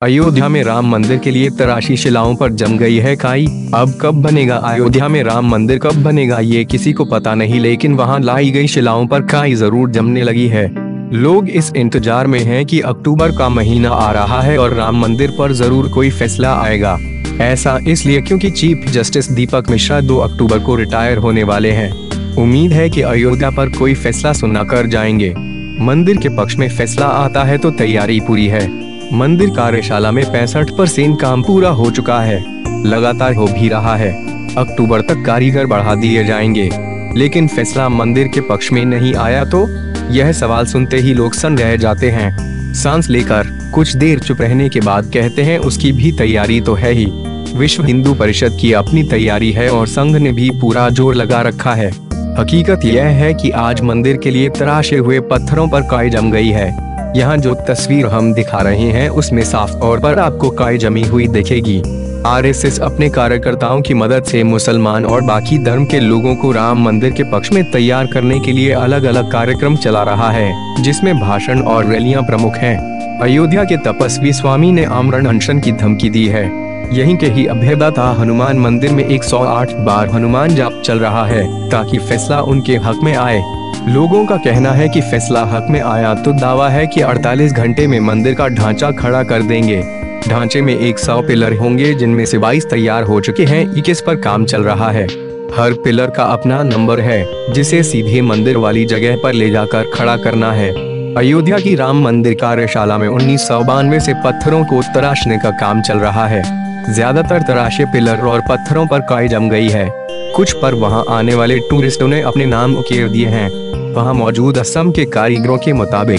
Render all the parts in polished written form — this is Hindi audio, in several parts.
अयोध्या में राम मंदिर के लिए तराशी शिलाओं पर जम गई है काई। अब कब बनेगा अयोध्या में राम मंदिर, कब बनेगा ये किसी को पता नहीं, लेकिन वहां लाई गई शिलाओं पर काई जरूर जमने लगी है। लोग इस इंतजार में हैं कि अक्टूबर का महीना आ रहा है और राम मंदिर पर जरूर कोई फैसला आएगा। ऐसा इसलिए क्योंकि चीफ जस्टिस दीपक मिश्रा 2 अक्टूबर को रिटायर होने वाले हैं। उम्मीद है कि अयोध्या पर कोई फैसला सुना कर जाएंगे। मंदिर के पक्ष में फैसला आता है तो तैयारी पूरी है। मंदिर कार्यशाला में 65% काम पूरा हो चुका है, लगातार हो भी रहा है। अक्टूबर तक कारीगर बढ़ा दिए जाएंगे, लेकिन फैसला मंदिर के पक्ष में नहीं आया तो यह सवाल सुनते ही लोग सन्न रह जाते हैं। सांस लेकर कुछ देर चुप रहने के बाद कहते हैं उसकी भी तैयारी तो है ही। विश्व हिंदू परिषद की अपनी तैयारी है और संघ ने भी पूरा जोर लगा रखा है। हकीकत यह है कि आज मंदिर के लिए तराशे हुए पत्थरों पर काई जम गई है। यहाँ जो तस्वीर हम दिखा रहे हैं उसमें साफ तौर पर आपको काई जमी हुई दिखेगी। आरएसएस अपने कार्यकर्ताओं की मदद से मुसलमान और बाकी धर्म के लोगों को राम मंदिर के पक्ष में तैयार करने के लिए अलग अलग कार्यक्रम चला रहा है, जिसमें भाषण और रैलियां प्रमुख हैं। अयोध्या के तपस्वी स्वामी ने आमरण अनशन की धमकी दी है। यहीं के ही अभयदाता हनुमान मंदिर में 108 बार हनुमान जाप चल रहा है ताकि फैसला उनके हक में आए। लोगों का कहना है कि फैसला हक में आया तो दावा है कि 48 घंटे में मंदिर का ढांचा खड़ा कर देंगे। ढांचे में 100 पिलर होंगे, जिनमें से 22 तैयार हो चुके हैं, 21 पर काम चल रहा है। हर पिलर का अपना नंबर है, जिसे सीधे मंदिर वाली जगह पर ले जाकर खड़ा करना है। अयोध्या की राम मंदिर कार्यशाला में 1992 से पत्थरों को तराशने का काम चल रहा है। ज्यादातर तराशे पिलर और पत्थरों पर काई जम गई है। कुछ पर वहां आने वाले टूरिस्टों ने अपने नाम उकेर दिए हैं। वहां मौजूद असम के कारीगरों के मुताबिक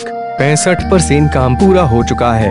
65% काम पूरा हो चुका है।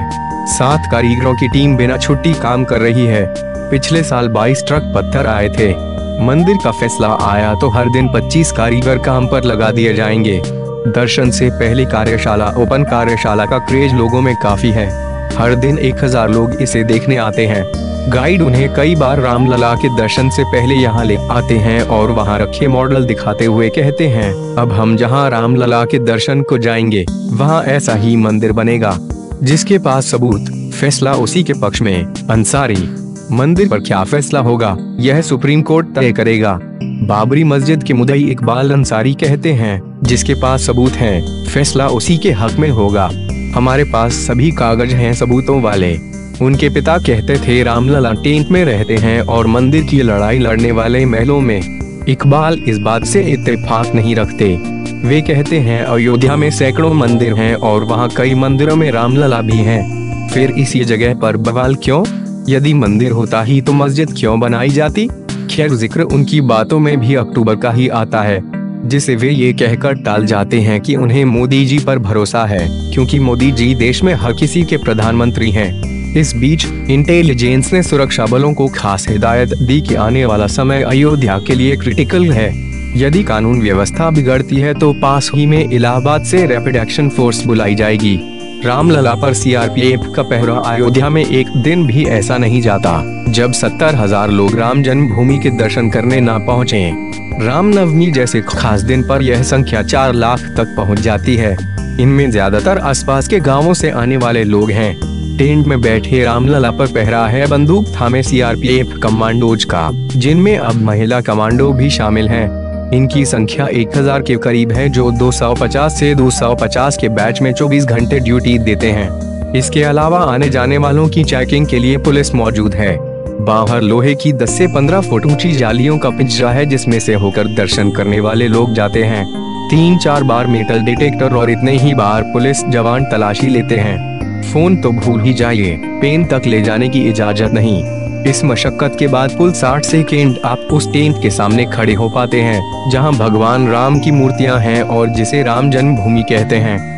7 कारीगरों की टीम बिना छुट्टी काम कर रही है। पिछले साल 22 ट्रक पत्थर आए थे। मंदिर का फैसला आया तो हर दिन 25 कारीगर काम पर लगा दिए जाएंगे। दर्शन से पहले कार्यशाला, ओपन कार्यशाला का क्रेज लोगों में काफी है। हर दिन 1000 लोग इसे देखने आते हैं। गाइड उन्हें कई बार रामलला के दर्शन से पहले यहाँ ले आते हैं और वहाँ रखे मॉडल दिखाते हुए कहते हैं, अब हम जहाँ रामलला के दर्शन को जाएंगे वहाँ ऐसा ही मंदिर बनेगा। जिसके पास सबूत, फैसला उसी के पक्ष में। अंसारी, मंदिर पर क्या फैसला होगा यह सुप्रीम कोर्ट तय करेगा। बाबरी मस्जिद के मुद्दई इकबाल अंसारी कहते हैं, जिसके पास सबूत हैं, फैसला उसी के हक में होगा। हमारे पास सभी कागज हैं सबूतों वाले। उनके पिता कहते थे रामलला टेंट में रहते हैं और मंदिर की लड़ाई लड़ने वाले महलों में। इकबाल इस बात से इत्तेफाक नहीं रखते। वे कहते हैं अयोध्या में सैकड़ों मंदिर हैं और वहाँ कई मंदिरों में रामलला भी हैं। फिर इसी जगह पर बवाल क्यों? यदि मंदिर होता ही तो मस्जिद क्यों बनाई जाती? खैर, जिक्र उनकी बातों में भी अक्टूबर का ही आता है, जिसे वे ये कहकर टाल जाते हैं कि उन्हें मोदी जी पर भरोसा है, क्योंकि मोदी जी देश में हर किसी के प्रधानमंत्री हैं। इस बीच इंटेलिजेंस ने सुरक्षा बलों को खास हिदायत दी कि आने वाला समय अयोध्या के लिए क्रिटिकल है। यदि कानून व्यवस्था बिगड़ती है तो पास ही में इलाहाबाद से रैपिड एक्शन फोर्स बुलाई जाएगी। रामलला पर सीआरपीएफ का पहरा अयोध्या में एक दिन भी ऐसा नहीं जाता जब 70,000 लोग राम जन्मभूमि के दर्शन करने ना पहुँचे। रामनवमी जैसे खास दिन पर यह संख्या 4 लाख तक पहुँच जाती है। इनमें ज्यादातर आसपास के गाँवों से आने वाले लोग हैं। टेंट में बैठे रामलला पर पहरा है बंदूक थामे सीआरपीएफ कमांडोज का, जिनमें अब महिला कमांडो भी शामिल हैं। इनकी संख्या 1000 के करीब है, जो 250 से 250 के बैच में 24 घंटे ड्यूटी देते हैं। इसके अलावा आने जाने वालों की चेकिंग के लिए पुलिस मौजूद है। बाहर लोहे की 10 से 15 फुट ऊंची जालियों का पिंजरा है, जिसमें से होकर दर्शन करने वाले लोग जाते हैं। 3-4 बार मेटल डिटेक्टर और इतने ही बार पुलिस जवान तलाशी लेते हैं। फोन तो भूल ही जाइए, पेन तक ले जाने की इजाजत नहीं। इस मशक्कत के बाद कुल 60 सेकेंड आप उस टेंट के सामने खड़े हो पाते हैं जहां भगवान राम की मूर्तियां हैं और जिसे राम जन्मभूमि कहते हैं।